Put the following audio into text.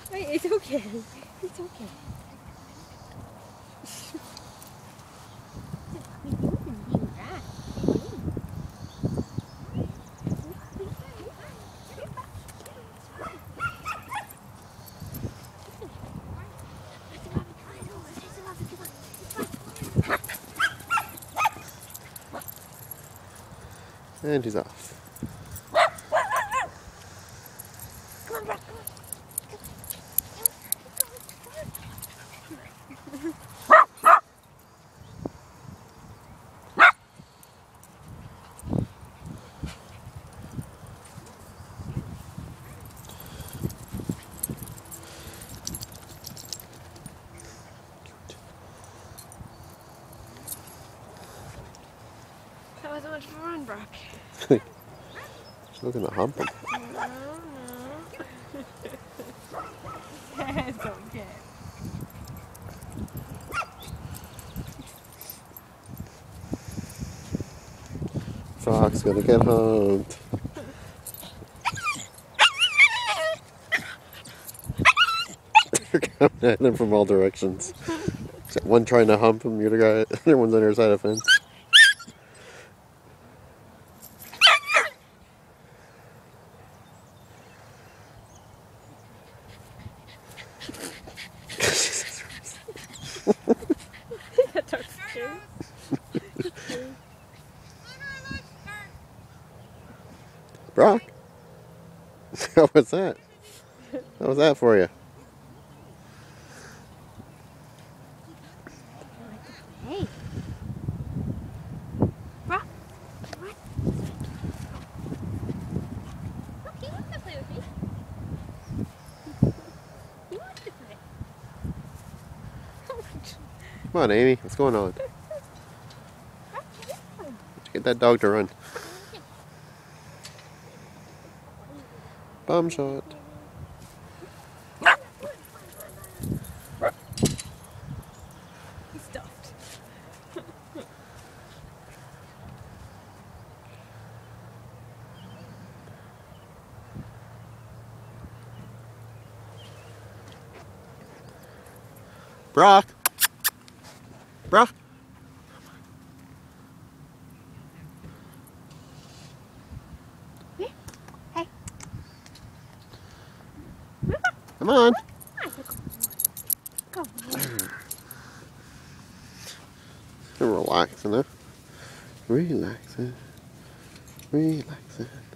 Wait, it's okay. It's okay. And he's off. Come on, Brock. That wasn't much of a run, Brock. She's looking to hump him. No. It's okay. Frog's gonna get humped. They're coming at him from all directions. One trying to hump him, the other one's on the other side of the fence. That dog's scared. Brock? How was that? How was that for you? Hey. Brock. What? Look, he wants to play with me. He wants to play. Come on, Amy. What's going on? Get that dog to run. Bum shot. He stopped. Brock. Brock. Hey. Come on. Come on. Relaxing, huh? Relaxing. Relaxing.